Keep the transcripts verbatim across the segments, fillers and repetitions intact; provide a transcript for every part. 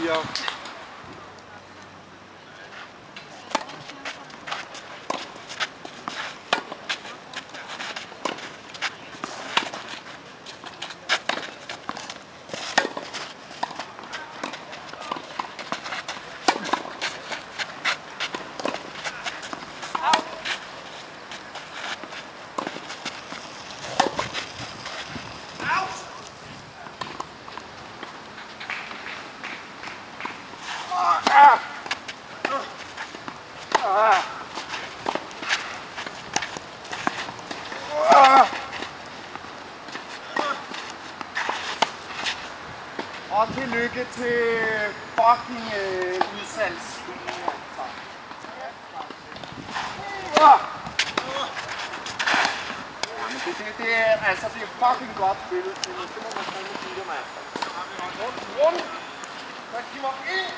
fire. Og tillykke til fucking øh, udsalgs. Jamen det, det, det er altså det er fucking godt spillet. Det må man fandme sige, mand. Rundt, rundt. Så giv mig ind.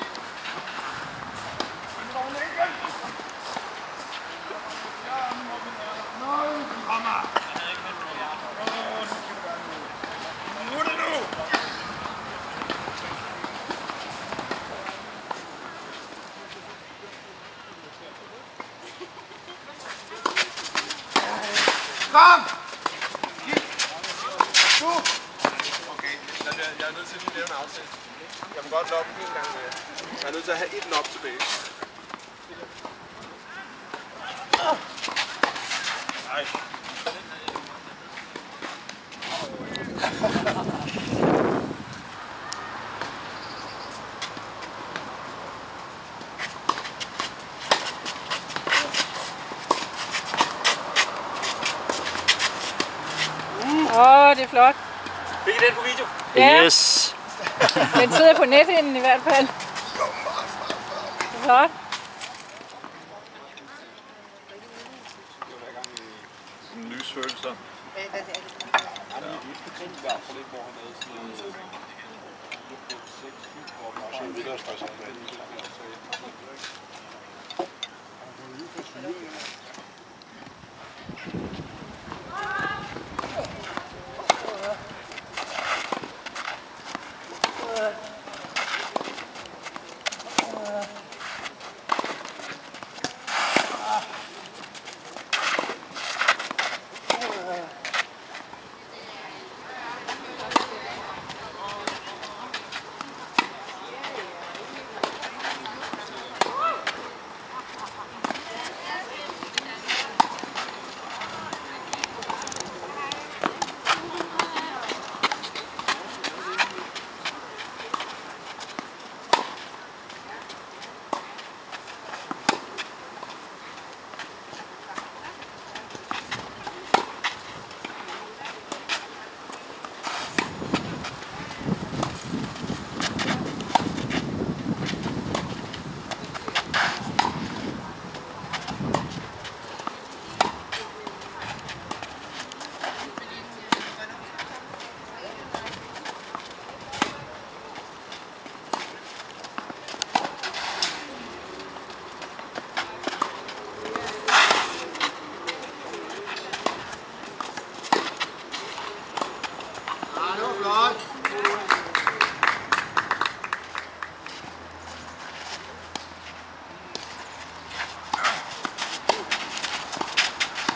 Nej, kommer. Nu er det nu. Kom! Du! Okay, jeg er nødt til at lave en aftale. Jeg må godt loppe en gang mere. Jeg er nødt til at have et lop tilbage. Nej. Åh, oh, det er flot. Fik I den på video? Ja. Yes! Den sidder på nethinden i hvert fald. Det er flot. En lysfølelse.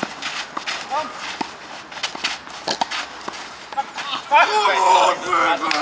Fuck!